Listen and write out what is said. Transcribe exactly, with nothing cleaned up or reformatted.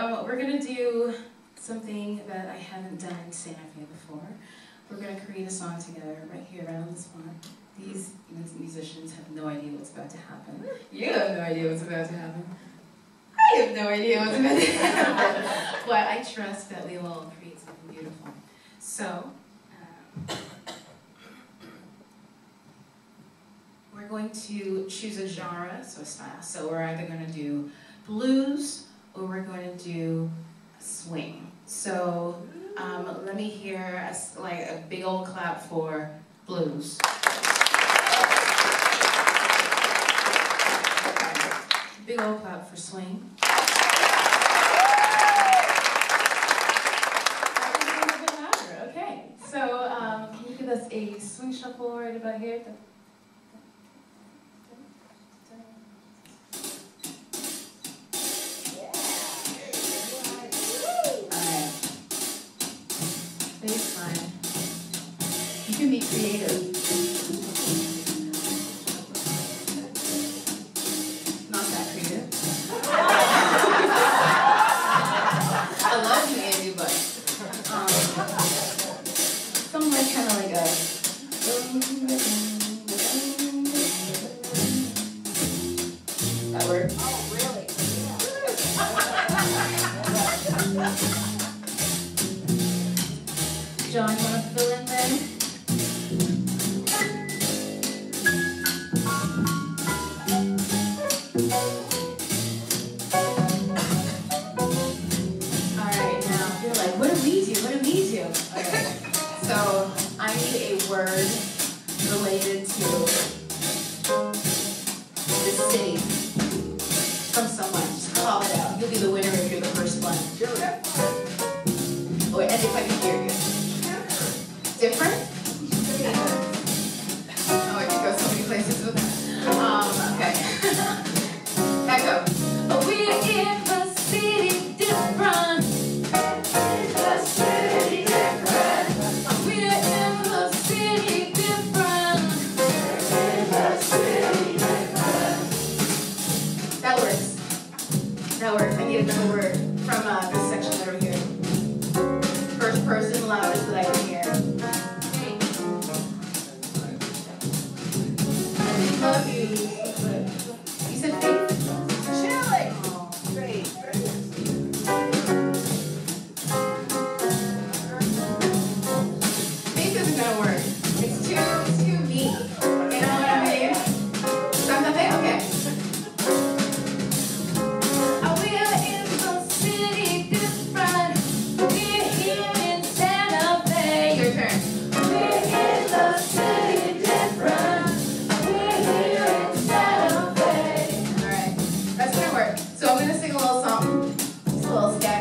um, we're going to do something that I haven't done in Santa Fe before. We're going to create a song together right here, right on the spot. These, these musicians have no idea what's about to happen. You have no idea what's about to happen. I have no idea what's about to happen. But I trust that we will create something beautiful. So, um, we're going to choose a genre, so a style. So we're either going to do blues or we're going to do swing. So um, let me hear a, like a big old clap for blues. Big old clap for swing. Okay, so um, can you give us a swing shuffle right about here? Baseline. You can be creative. Not that creative. I love you, Andy, but um, something like kind of like a. That work? Oh, really? John, you want to fill in then? Alright, now you're like, what do we do? What do we do? Okay. So I need a word related to the city from someone. Just call it out. You'll be the winner if you're the first one. Or and if I can hear you. Different? Oh, I could go so many places with that. Um, okay. Echo. Oh, we're in the city different. In the city different. Oh, we're in the city different. In the city different. That works. That works. I need another word from uh, this section over here. First person loudest that I can hear. I love you. You said faith? Chilling. Oh, great. Faith isn't gonna work. It's too, it's too me. You know what I mean? Something? Okay. Oh, we're in the city different. We're here in Santa Fe. Your turn. We're in the city different. So I'm going to sing a little song. It's a little sketch.